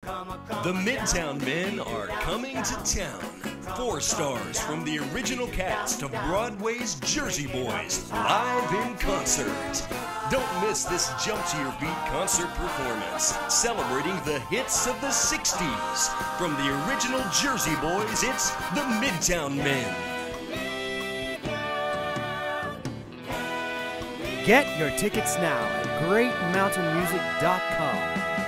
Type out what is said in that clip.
The Midtown Men are coming to town. 4 stars from the original cast of Broadway's Jersey Boys live in concert. Don't miss this jump-to-your-beat concert performance celebrating the hits of the 60s. From the original Jersey Boys, it's the Midtown Men. Get your tickets now at greatmountainmusic.com.